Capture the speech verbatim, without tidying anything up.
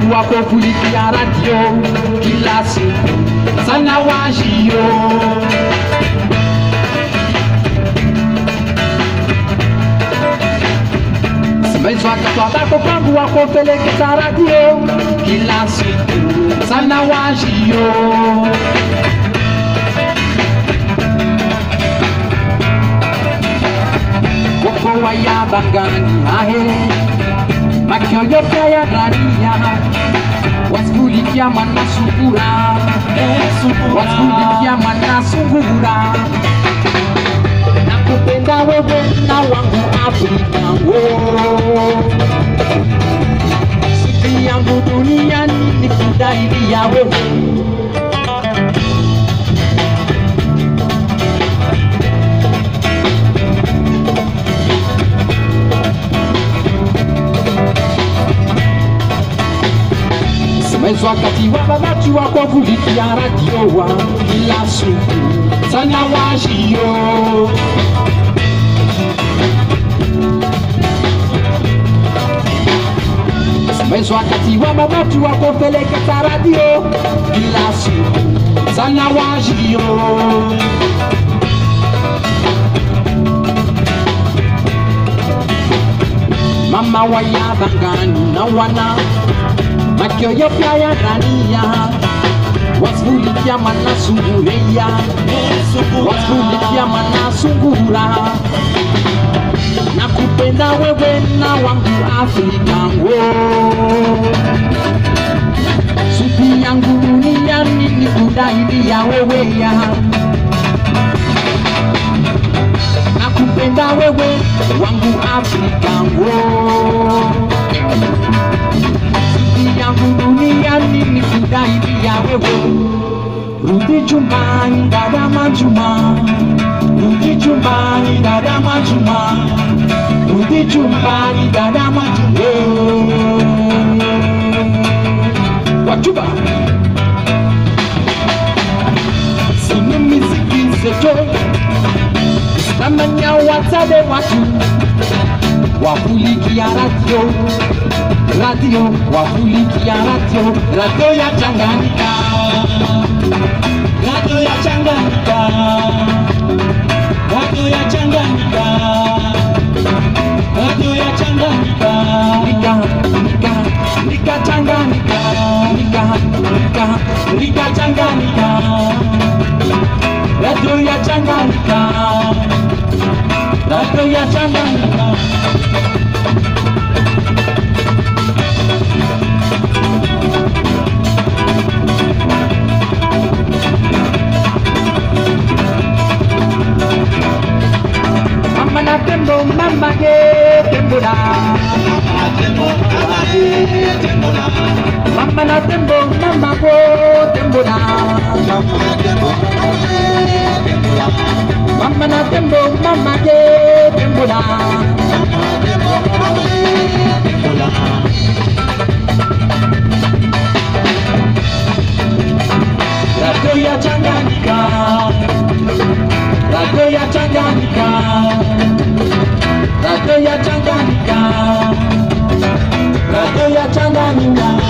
mpango wako kulikia radio kila siku sana wajio. Simezwa katwata mpango wako pelekea radio kila siku sana wajio. Koko waya bangani ahe makioyo kaya raria waskulikia mana sungura waskulikia mana sungura nakupenda wewe na wangu Afrika wo siki yangu duniani nikudailia wewe. Simezwa wakati wa babatu wako kulikia radio wa kila siku sana wajio. Simezwa wakati wa babatu wako pelekea radio kila siku sana wajio. Mama waya bangani na wana makioyo kaya raria waskulikia mana sungureya waskulikia mana sungura nakupenda wewe na wangu Afrika wo supi yangu duniani nikudailia wewe ya nakupenda wewe wangu Afrika wo yangu duniani nikudailia wewe. Rudi chumbani dada Majuma, rudi chumbani dada Majuma, rudi chumbani dada Majuma. Wachuba sini miziki zeto namanya watade watu wakulikia radio radio wakulikia radio radio ya Tanganyika radio ya Tanganyika radio ya Tanganyika radio ya Tanganyika nika nika nika Tanganyika nika nika nika Tanganyika radio ya Tanganyika radio ya Tanganyika. Mama na tembo mama ge tembo da mama na tembo mama go tembo da mama na tembo mama ge tembo da radio ya Tanganyika radio ya Tanganyika radio ya Tanganyika radio ya Tanganyika.